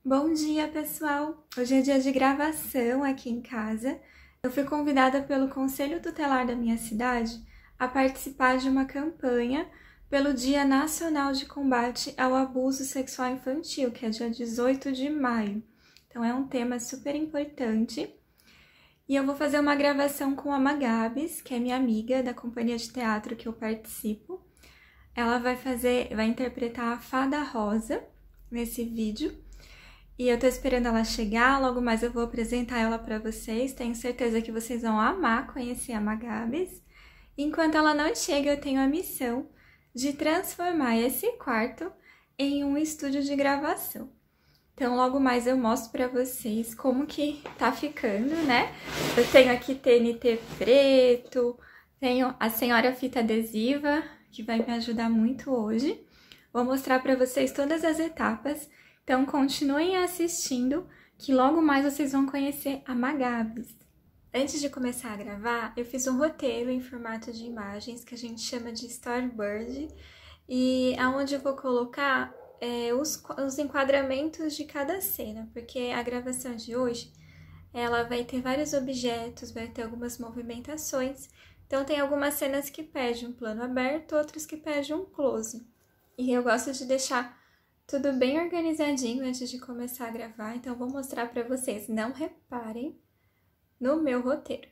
Bom dia, pessoal! Hoje é dia de gravação aqui em casa. Eu fui convidada pelo Conselho Tutelar da minha cidade a participar de uma campanha pelo Dia Nacional de Combate ao Abuso Sexual Infantil, que é dia 18 de maio. Então é um tema super importante. E eu vou fazer uma gravação com a Magabs, que é minha amiga da companhia de teatro que eu participo. Ela vai interpretar a Fada Rosa nesse vídeo. E eu tô esperando ela chegar, logo mais eu vou apresentar ela pra vocês. Tenho certeza que vocês vão amar conhecer a Magabs. Enquanto ela não chega, eu tenho a missão de transformar esse quarto em um estúdio de gravação. Então, logo mais eu mostro pra vocês como que tá ficando, né? Eu tenho aqui TNT preto, tenho a senhora fita adesiva, que vai me ajudar muito hoje. Vou mostrar pra vocês todas as etapas. Então, continuem assistindo, que logo mais vocês vão conhecer a Magabs. Antes de começar a gravar, eu fiz um roteiro em formato de imagens, que a gente chama de storyboard, e aonde eu vou colocar os enquadramentos de cada cena, porque a gravação de hoje, ela vai ter vários objetos, vai ter algumas movimentações, então tem algumas cenas que pedem um plano aberto, outras que pedem um close. E eu gosto de deixar tudo bem organizadinho antes de começar a gravar, então vou mostrar para vocês. Não reparem no meu roteiro.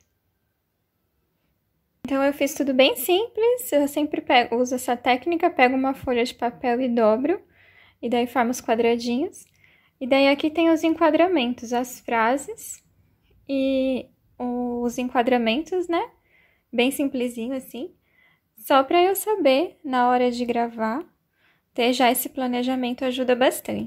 Então eu fiz tudo bem simples, eu sempre uso essa técnica, pego uma folha de papel e dobro, e daí formo os quadradinhos. E daí aqui tem os enquadramentos, as frases e os enquadramentos, né? Bem simplesinho assim, só para eu saber na hora de gravar. Ter já esse planejamento ajuda bastante.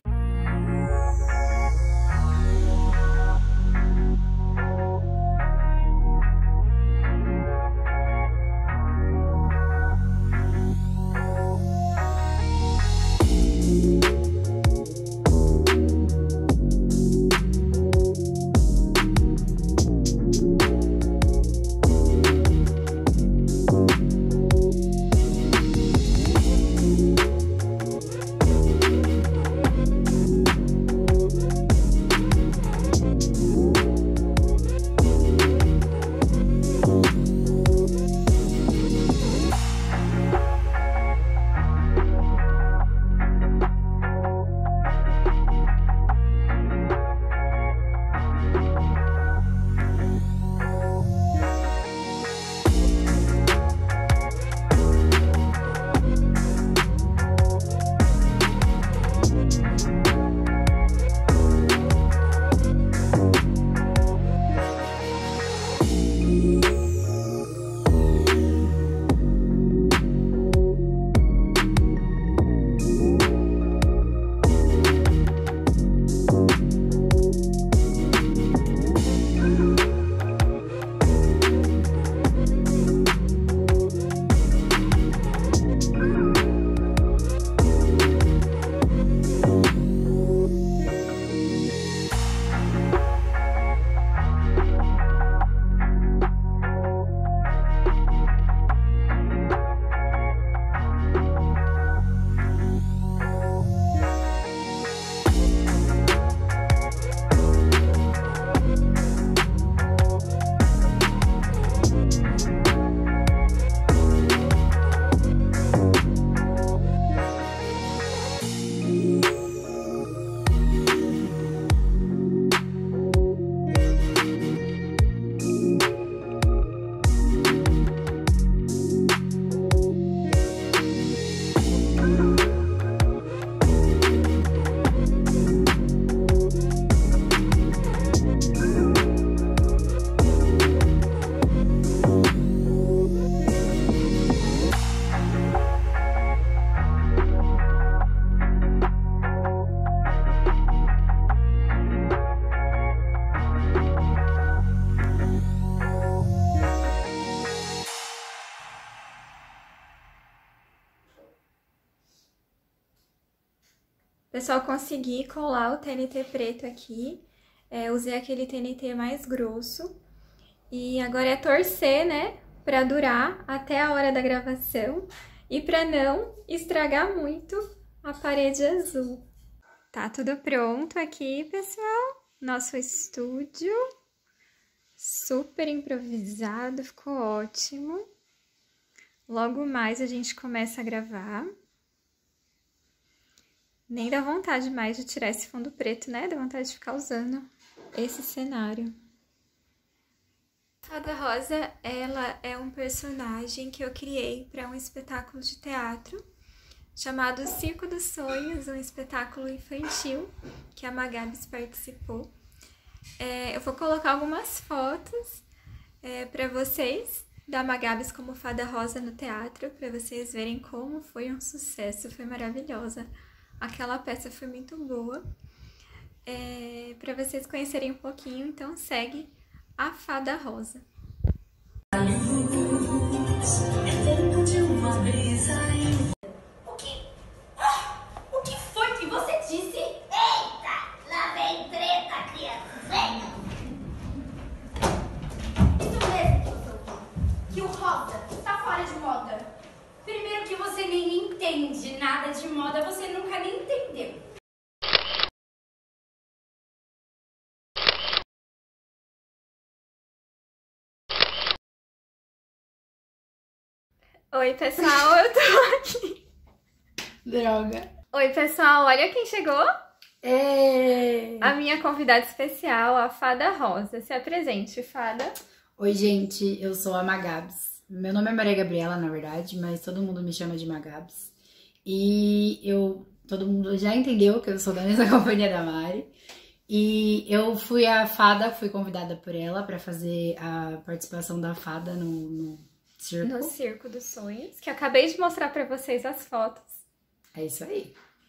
Pessoal, consegui colar o TNT preto aqui, usei aquele TNT mais grosso, e agora é torcer, né, pra durar até a hora da gravação e pra não estragar muito a parede azul. Tá tudo pronto aqui, pessoal. Nosso estúdio. Super improvisado, ficou ótimo. Logo mais a gente começa a gravar. Nem dá vontade mais de tirar esse fundo preto, né? Dá vontade de ficar usando esse cenário. Fada Rosa, ela é um personagem que eu criei para um espetáculo de teatro chamado Circo dos Sonhos, um espetáculo infantil que a Magabs participou. Eu vou colocar algumas fotos para vocês da Magabs como Fada Rosa no teatro, para vocês verem como foi um sucesso, foi maravilhosa. Aquela peça foi muito boa. Para vocês conhecerem um pouquinho, então segue a Fada Rosa. O que foi que você disse? Eita! Lá vem treta, criança! Venha! Isso mesmo, que o rosa tá fora de moda. Primeiro que você nem entende nada de moda, você nunca nem entendeu. Oi, pessoal, eu tô aqui. Droga. Oi, pessoal, olha quem chegou. A minha convidada especial, a Fada Rosa. Se apresente, Fada. Oi, gente, eu sou a Magabs. Meu nome é Maria Gabriela, na verdade, mas todo mundo me chama de Magabs. E todo mundo já entendeu que eu sou da mesma companhia da Mari. E eu fui convidada por ela para fazer a participação da Fada no circo. No Circo dos Sonhos, que eu acabei de mostrar pra vocês as fotos. É isso aí.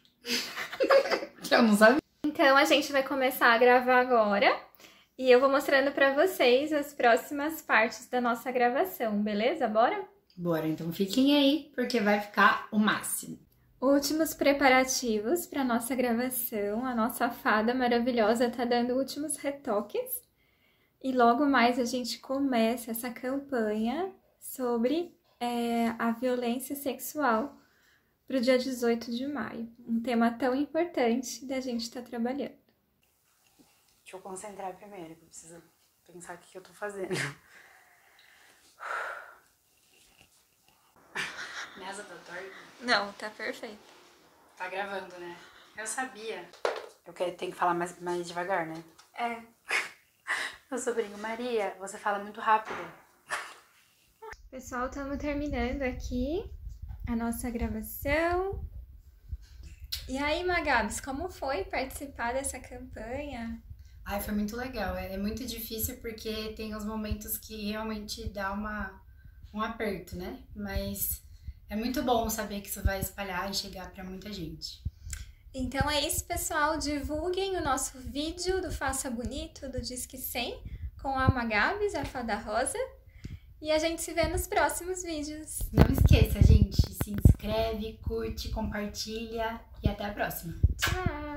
Eu não sabia. Então a gente vai começar a gravar agora e eu vou mostrando pra vocês as próximas partes da nossa gravação, beleza? Bora? Bora, então fiquem aí, porque vai ficar o máximo. Últimos preparativos para nossa gravação. A nossa fada maravilhosa tá dando últimos retoques. E logo mais a gente começa essa campanha sobre a violência sexual para o dia 18 de maio. Um tema tão importante da gente estar trabalhando. Deixa eu concentrar primeiro, que eu preciso pensar o que eu tô fazendo. Nessa tá torta? Não, tá perfeito. Tá gravando, né? Eu sabia. Tenho que falar mais devagar, né? Meu sobrinho, Maria, você fala muito rápido. Pessoal, estamos terminando aqui a nossa gravação. E aí, Magabs, como foi participar dessa campanha? Ai, foi muito legal. É muito difícil porque tem os momentos que realmente dá um aperto, né? Mas é muito bom saber que isso vai espalhar e chegar pra muita gente. Então é isso, pessoal. Divulguem o nosso vídeo do Faça Bonito, do Disque 100, com a Magabs, a Fada Rosa. E a gente se vê nos próximos vídeos. Não esqueça, gente. Se inscreve, curte, compartilha e até a próxima. Tchau!